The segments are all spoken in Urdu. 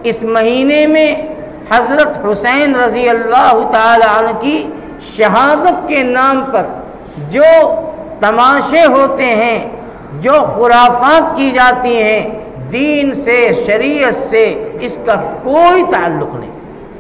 اس مہینے میں حضرت حسین رضی اللہ تعالی عنہ کی شہادت کے نام پر جو تماشے ہوتے ہیں، جو خرافات کی جاتی ہیں، دین سے، شریعت سے اس کا کوئی تعلق نہیں۔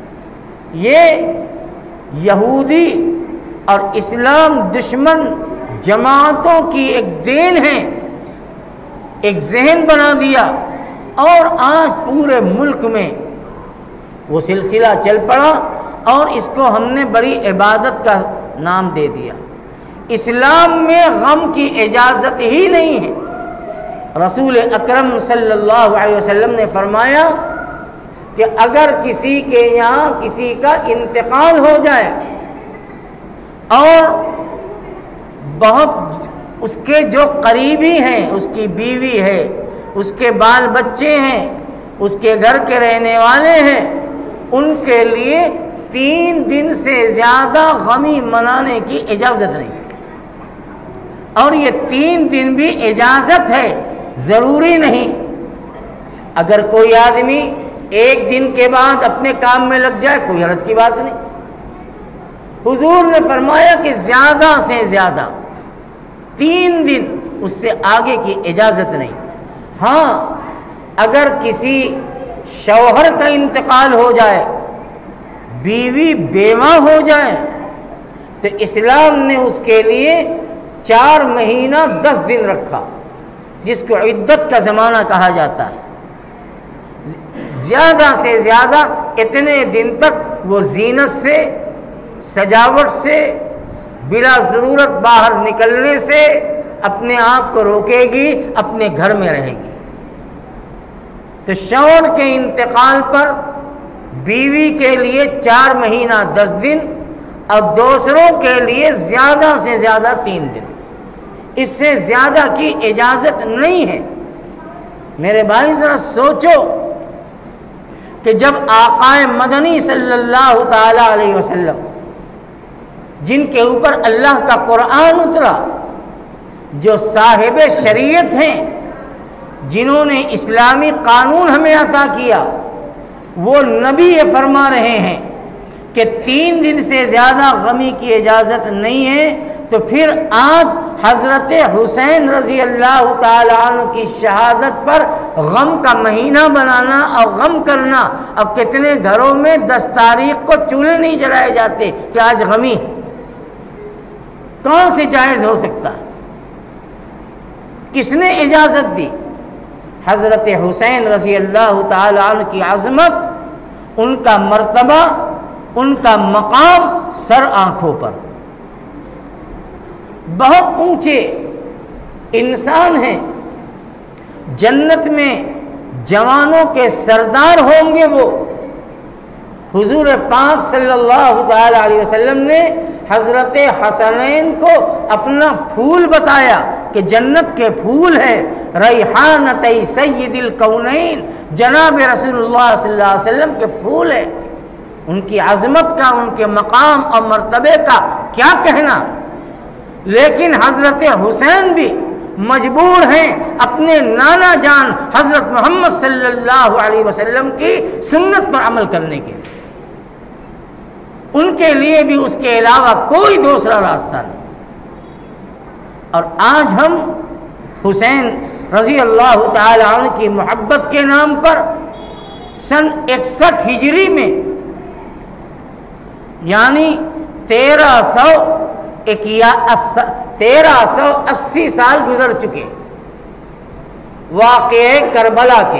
یہ یہودی اور اسلام دشمن جماعتوں کی ایک دین ہے، ایک ذہن بنا دیا، اور آج پورے ملک میں وہ سلسلہ چل پڑا اور اس کو ہم نے بڑی عبادت کا نام دے دیا۔ اسلام میں غم کی اجازت ہی نہیں ہے۔ رسول اکرم صلی اللہ علیہ وسلم نے فرمایا کہ اگر کسی کے یہاں کسی کا انتقال ہو جائے اور بہت اس کے جو قریبی ہیں، اس کی بیوی ہے، اس کے بال بچے ہیں، اس کے گھر کے رہنے والے ہیں، ان کے لیے 3 دن سے زیادہ غمی منانے کی اجازت نہیں، اور یہ 3 دن بھی اجازت ہے، ضروری نہیں۔ اگر کوئی آدمی 1 دن کے بعد اپنے کام میں لگ جائے کوئی حرج کی بات نہیں۔ حضور نے فرمایا کہ زیادہ سے زیادہ 3 دن، اس سے آگے کی اجازت نہیں۔ ہاں، اگر کسی شوہر کا انتقال ہو جائے، بیوی بیوہ ہو جائے، تو اسلام نے اس کے لیے 4 مہینہ 10 دن رکھا، جس کو عدت کا زمانہ کہا جاتا ہے۔ زیادہ سے زیادہ اتنے دن تک وہ زینت سے، سجاوٹ سے، بلا ضرورت باہر نکلنے سے اپنے آپ کو روکے گی، اپنے گھر میں رہے گی۔ تو شوہر کے انتقال پر بیوی کے لیے 4 مہینہ 10 دن اور دوسروں کے لیے زیادہ سے زیادہ 3 دن، اس سے زیادہ کی اجازت نہیں ہے۔ میرے بھائی ذرا سوچو کہ جب آقا مدنی صلی اللہ تعالی علیہ وسلم، جن کے اوپر اللہ کا قرآن اترا، جو صاحب شریعت ہیں، جنہوں نے اسلامی قانون ہمیں عطا کیا، وہ نبی یہ فرما رہے ہیں کہ 3 دن سے زیادہ غمی کی اجازت نہیں ہے، تو پھر آج حضرت حسین رضی اللہ تعالی عنہ کی شہادت پر غم کا مہینہ بنانا اور غم کرنا، اب کتنے گھروں میں 10 تاریخ کو چولہے نہیں جلائے جاتے کہ آج غمی، کہاں سے جائز ہو سکتا؟ کس نے اجازت دی؟ حضرت حسین رضی اللہ تعالی عنہ کی عظمت، ان کا مرتبہ، ان کا مقام سر آنکھوں پر، بہت اونچے انسان ہیں، جنت میں جوانوں کے سردار ہوں گے وہ۔ حضور پاک صلی اللہ تعالی علیہ وسلم نے حضرت حسنین کو اپنا پھول بتایا کہ جنت کے پھول ہے، ریحانتی سید الکونین، جناب رسول اللہ صلی اللہ علیہ وسلم کے پھول ہے۔ ان کی عظمت کا، ان کے مقام اور مرتبے کا کیا کہنا، لیکن حضرت حسین بھی مجبور ہیں اپنے نانا جان حضرت محمد صلی اللہ علیہ وسلم کی سنت پر عمل کرنے کے لیے۔ ان کے لیے بھی اس کے علاوہ کوئی دوسرا راستہ نہیں۔ اور آج ہم حسین رضی اللہ تعالی عنہ کی محبت کے نام پر سن 61 ہجری میں، یعنی 1380 سال گزر چکے واقعے کربلا کے،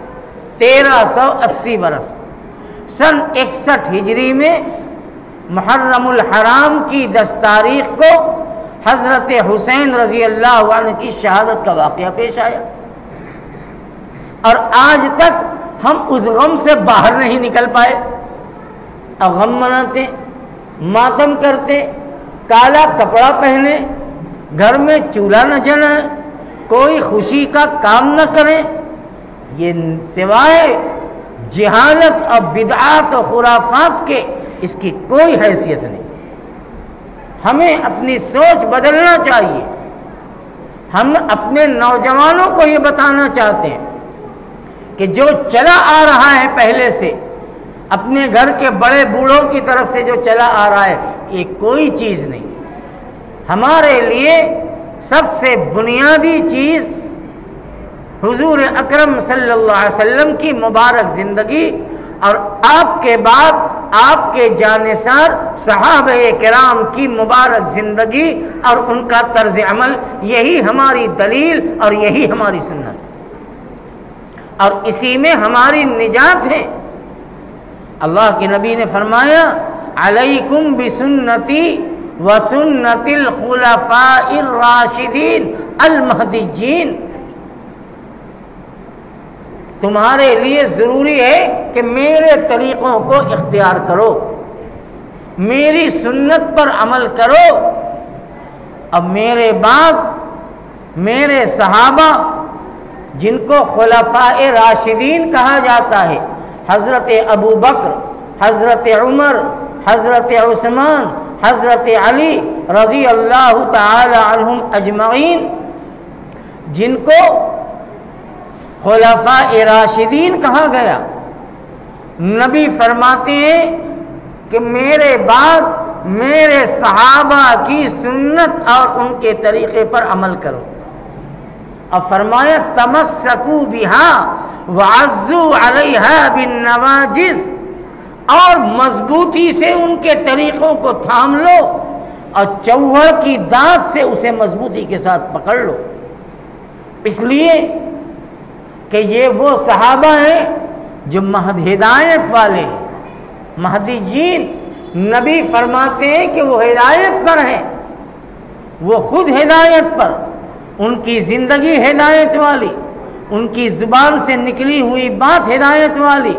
1380 برس، سن 61 ہجری میں محرم الحرام کی 10 تاریخ کو حضرت حسین رضی اللہ عنہ کی شہادت کا واقعہ پیش آیا، اور آج تک ہم اس غم سے باہر نہیں نکل پائے۔ اب غم مناتے، ماتم کرتے، کالا کپڑا پہنے، گھر میں چولہا نہ جلائیں، کوئی خوشی کا کام نہ کریں، یہ سوائے جہالت اور بدعات و خرافات کے اس کی کوئی حیثیت نہیں۔ ہمیں اپنی سوچ بدلنا چاہیے۔ ہم اپنے نوجوانوں کو یہ بتانا چاہتے ہیں کہ جو چلا آ رہا ہے پہلے سے، اپنے گھر کے بڑے بوڑھوں کی طرف سے جو چلا آ رہا ہے، یہ کوئی چیز نہیں۔ ہمارے لیے سب سے بنیادی چیز حضور اکرم صلی اللہ علیہ وسلم کی مبارک زندگی، اور آپ کے بعد آپ کے جانثار صحابہ کرام کی مبارک زندگی اور ان کا طرز عمل، یہی ہماری دلیل اور یہی ہماری سنت، اور اسی میں ہماری نجات ہے۔ اللہ کے نبی نے فرمایا علیکم بسنتی وسنت الخلفاء الراشدین المہدیین، تمہارے لیے ضروری ہے کہ میرے طریقوں کو اختیار کرو، میری سنت پر عمل کرو۔ اب میرے بعد میرے صحابہ جن کو خلفاء راشدین کہا جاتا ہے، حضرت ابو بکر، حضرت عمر، حضرت عثمان، حضرت علی رضی اللہ تعالی عنہم اجمعین، جن کو خلفاء راشدین کہا گیا، نبی فرماتے ہیں کہ میرے بعد میرے صحابہ کی سنت اور ان کے طریقے پر عمل کرو۔ اب فرمایا تمسکوا بہا وعضوا علیہا بالنواجذ، اور مضبوطی سے ان کے طریقوں کو تھام لو اور چوہڑ کی دانت سے اسے مضبوطی کے ساتھ پکڑ لو، اس لیے کہ یہ وہ صحابہ ہیں جو مہد ہدایت والے ہیں، مہدیین۔ نبی فرماتے ہیں کہ وہ ہدایت پر ہیں، وہ خود ہدایت پر، ان کی زندگی ہدایت والی، ان کی زبان سے نکلی ہوئی بات ہدایت والی۔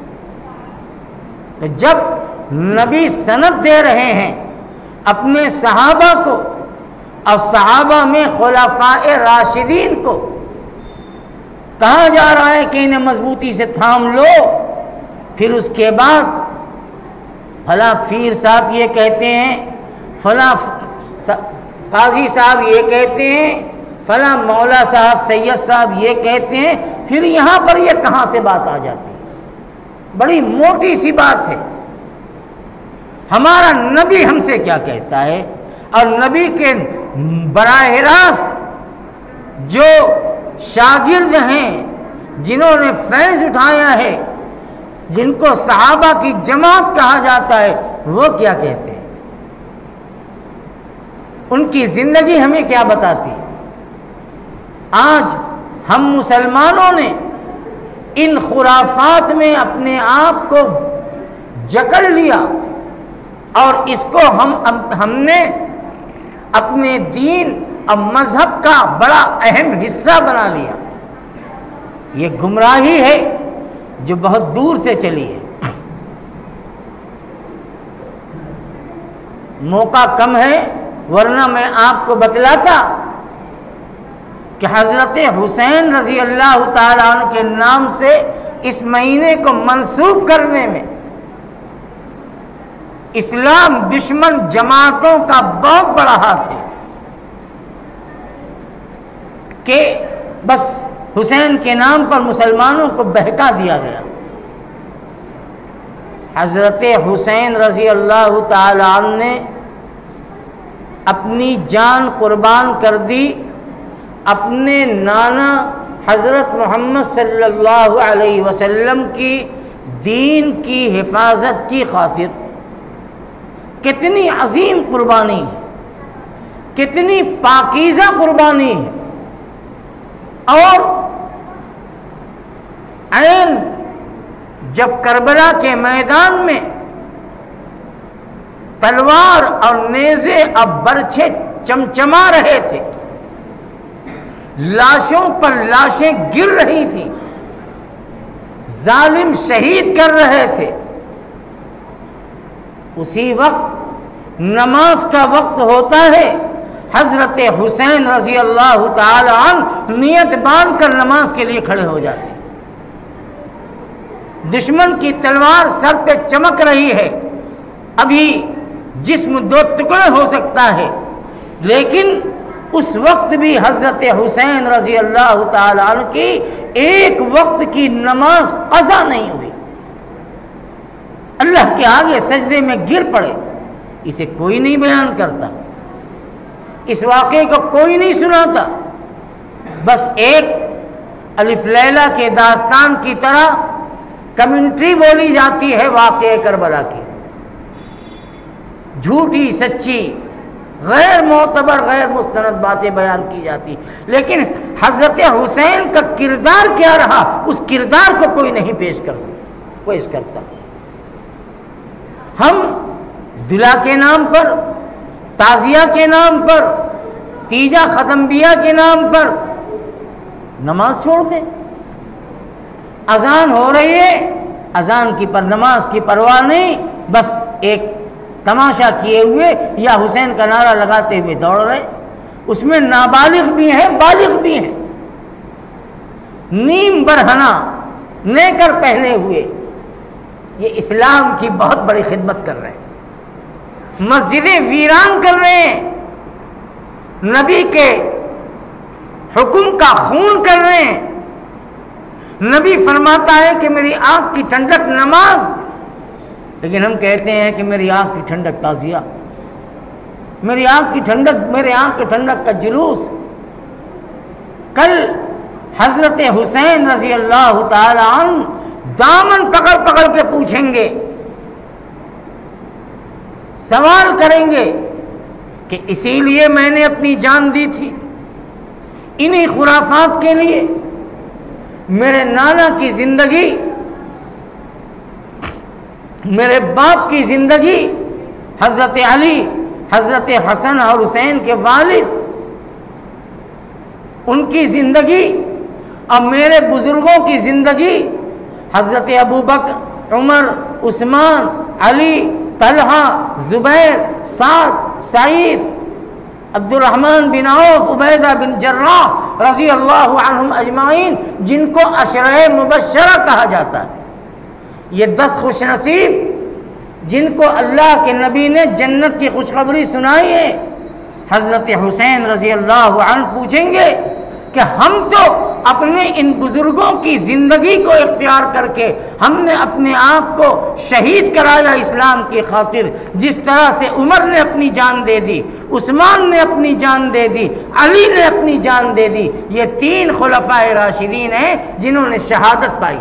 تو جب نبی سند دے رہے ہیں اپنے صحابہ کو، اور صحابہ میں خلفاء راشدین کو کہا جا رہا ہے کہ انہیں مضبوطی سے تھام لو، پھر اس کے بعد فلاں پیر صاحب یہ کہتے ہیں، فلاں قاضی صاحب یہ کہتے ہیں، فلاں مولا صاحب سید صاحب یہ کہتے ہیں، پھر یہاں پر یہ کہاں سے بات آ جاتی ہے؟ بڑی موٹی سی بات ہے۔ ہمارا نبی ہم سے کیا کہتا ہے، اور نبی کے براہ راست جو شاگرد ہیں جنہوں نے فیض اٹھایا ہے، جن کو صحابہ کی جماعت کہا جاتا ہے، وہ کیا کہتے ہیں، ان کی زندگی ہمیں کیا بتاتی ہے؟ آج ہم مسلمانوں نے ان خرافات میں اپنے آپ کو جکڑ لیا، اور اس کو ہم نے اپنے دین اور مذہب کا بڑا اہم حصہ بنا لیا۔ یہ گمراہی ہے جو بہت دور سے چلی ہے۔ موقع کم ہے، ورنہ میں آپ کو بتلاتا کہ حضرت حسین رضی اللہ تعالیٰ عنہ کے نام سے اس مہینے کو منسوب کرنے میں اسلام دشمن جماعتوں کا بہت بڑا ہاتھ ہے، کہ بس حسین کے نام پر مسلمانوں کو بہکا دیا گیا۔ حضرت حسین رضی اللہ تعالی عنہ نے اپنی جان قربان کر دی اپنے نانا حضرت محمد صلی اللہ علیہ وسلم کی دین کی حفاظت کی خاطر۔ کتنی عظیم قربانی ہے، کتنی پاکیزہ قربانی ہے، اور عین جب کربلا کے میدان میں تلوار اور نیزے اور برچھے چمچما رہے تھے، لاشوں پر لاشیں گر رہی تھیں، ظالم شہید کر رہے تھے، اسی وقت نماز کا وقت ہوتا ہے، حضرت حسین رضی اللہ تعالی عنہ نیت باندھ کر نماز کے لیے کھڑے ہو جاتے۔ دشمن کی تلوار سر پہ چمک رہی ہے، ابھی جسم دو ٹکڑے ہو سکتا ہے، لیکن اس وقت بھی حضرت حسین رضی اللہ تعالیٰ عنہ کی ایک وقت کی نماز قضا نہیں ہوئی، اللہ کے آگے سجدے میں گر پڑے۔ اسے کوئی نہیں بیان کرتا، اس واقعے کو کوئی نہیں سناتا، بس ایک الف لیلہ کے داستان کی طرح کمنٹری بولی جاتی ہے واقعہ کربلا کی، جھوٹی سچی غیر معتبر غیر مستند باتیں بیان کی جاتی، لیکن حضرت حسین کا کردار کیا رہا اس کردار کو کوئی نہیں پیش کرتا۔ ہم دلہا کے نام پر، تعزیہ کے نام پر، تیجا ختمبیہ کے نام پر نماز چھوڑ دیں۔ اذان ہو رہی ہے، اذان کی پر نماز کی پرواہ نہیں، بس ایک تماشا کیے ہوئے یا حسین کا نعرہ لگاتے ہوئے دوڑ رہے، اس میں نابالغ بھی ہیں بالغ بھی ہیں، نیم برہنہ نیکر پہنے ہوئے، یہ اسلام کی بہت بڑی خدمت کر رہے ہیں، مسجدیں ویران کر رہے ہیں، نبی کے حکم کا خون کر رہے ہیں۔ نبی فرماتا ہے کہ میری آنکھ کی ٹھنڈک نماز، لیکن ہم کہتے ہیں کہ میری آنکھ کی ٹھنڈک تعزیہ، میری آنکھ کی ٹھنڈک کا جلوس۔ کل حضرت حسین رضی اللہ تعالی عنہ دامن پکڑ پکڑ کے پوچھیں گے، سوال کریں گے کہ اسی لیے میں نے اپنی جان دی تھی، انہی خرافات کے لیے۔ میرے نانا کی زندگی، میرے باپ کی زندگی، حضرت علی، حضرت حسن اور حسین کے والد، ان کی زندگی اور میرے بزرگوں کی زندگی، حضرت ابو بکر، عمر، عثمان، علی، طلحہ، زبیر، سعد، سعید، عبد الرحمن بن عوف، عبیدہ بن جراح رضی اللہ عنہم اجمعین، جن کو عشرہ مبشرہ کہا جاتا ہے، یہ 10 خوش نصیب جن کو اللہ کے نبی نے جنت کی خوشخبری سنائی ہے۔ حضرت حسین رضی اللہ عنہ پوچھیں گے کہ ہم تو اپنے ان بزرگوں کی زندگی کو اختیار کر کے ہم نے اپنے آپ کو شہید کرایا اسلام کی خاطر، جس طرح سے عمر نے اپنی جان دے دی، عثمان نے اپنی جان دے دی، علی نے اپنی جان دے دی۔ یہ 3 خلفائے راشدین ہیں جنہوں نے شہادت پائی،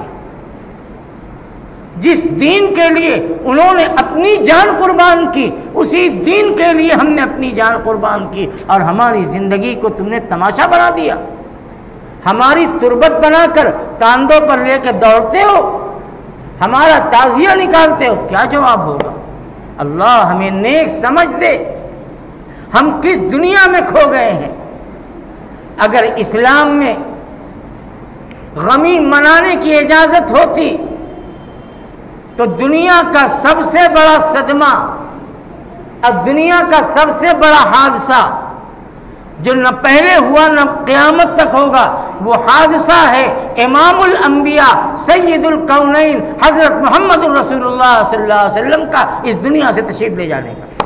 جس دین کے لیے انہوں نے اپنی جان قربان کی، اسی دین کے لیے ہم نے اپنی جان قربان کی، اور ہماری زندگی کو تم نے تماشا بنا دیا، ہماری تربت بنا کر کاندھوں پر لے کے دوڑتے ہو، ہمارا تعزیہ نکالتے ہو۔ کیا جواب ہوگا؟ اللہ ہمیں نیک سمجھ دے، ہم کس دنیا میں کھو گئے ہیں۔ اگر اسلام میں غمی منانے کی اجازت ہوتی تو دنیا کا سب سے بڑا صدمہ، اب دنیا کا سب سے بڑا حادثہ جو نہ پہلے ہوا نہ قیامت تک ہوگا، وہ حادثہ ہے امام الانبیاء سید الکونین حضرت محمد الرسول اللہ صلی اللہ علیہ وسلم کا اس دنیا سے تشریف لے جانے کا۔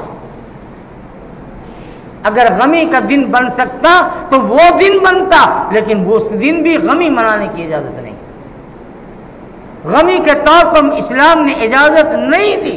اگر غمی کا دن بن سکتا تو وہ دن بنتا، لیکن وہ دن بھی غمی منانے کی اجازت نہیں، غمی کے طور پر اسلام نے اجازت نہیں دی۔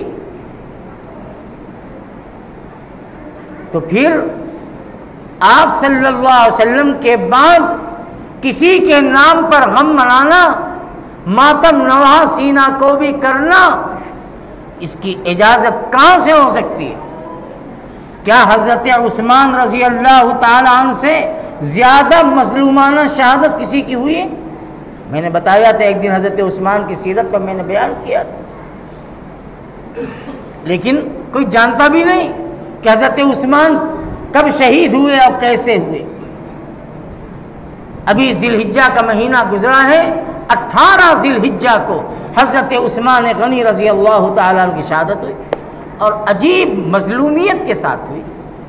تو پھر آپ صلی اللہ علیہ وسلم کے بعد کسی کے نام پر غم منانا، ماتم نواح سینہ کو بھی کرنا، اس کی اجازت کہاں سے ہو سکتی ہے؟ کیا حضرت عثمان رضی اللہ تعالی عنہ سے زیادہ مظلومانہ شہادت کسی کی ہوئی ہے؟ میں نے بتایا تھا ایک دن حضرت عثمان کی سیرت پر میں نے بیان کیا تھا، لیکن کوئی جانتا بھی نہیں کہ حضرت عثمان کب شہید ہوئے اور کیسے ہوئے۔ ابھی ذی الحجہ کا مہینہ گزرا ہے، 18 ذی الحجہ کو حضرت عثمان غنی رضی اللہ تعالیٰ عنہ کی شہادت ہوئی، اور عجیب مظلومیت کے ساتھ ہوئی۔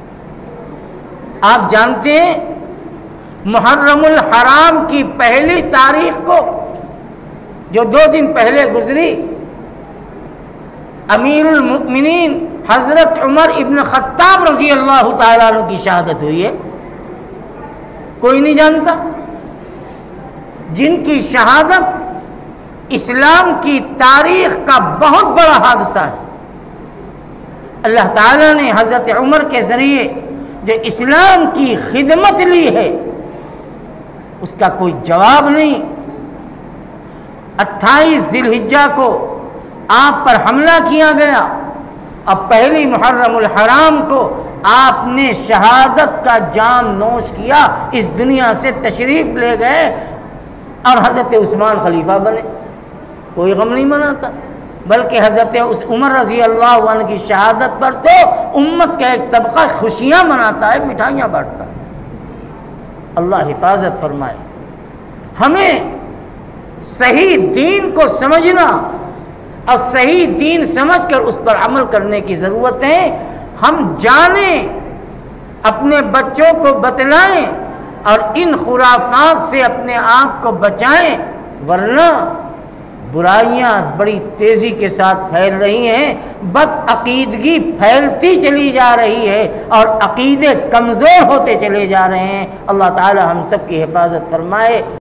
آپ جانتے ہیں محرم الحرام کی پہلی تاریخ کو، جو 2 دن پہلے گزری، امیر المؤمنین حضرت عمر ابن خطاب رضی اللہ تعالیٰ عنہ کی شہادت ہوئی ہے۔ کوئی نہیں جانتا، جن کی شہادت اسلام کی تاریخ کا بہت بڑا حادثہ ہے۔ اللہ تعالیٰ نے حضرت عمر کے ذریعے جو اسلام کی خدمت لی ہے اس کا کوئی جواب نہیں۔ 28 ذی الحجہ کو آپ پر حملہ کیا گیا، اب پہلی محرم الحرام کو آپ نے شہادت کا جام نوش کیا، اس دنیا سے تشریف لے گئے اور حضرت عثمان خلیفہ بنے، کوئی غم نہیں مناتا، بلکہ حضرت عمر رضی اللہ عنہ کی شہادت پر تو امت کا ایک طبقہ خوشیاں مناتا ہے، مٹھائیاں بانٹتا ہے۔ اللہ حفاظت فرمائے۔ ہمیں صحیح دین کو سمجھنا اور صحیح دین سمجھ کر اس پر عمل کرنے کی ضرورت ہے۔ ہم جانیں، اپنے بچوں کو بتلائیں اور ان خرافات سے اپنے آپ کو بچائیں، ورنہ برائیاں بڑی تیزی کے ساتھ پھیل رہی ہیں، بد عقیدگی پھیلتی چلی جا رہی ہے اور عقیدے کمزور ہوتے چلے جا رہے ہیں۔ اللہ تعالی ہم سب کی حفاظت فرمائے۔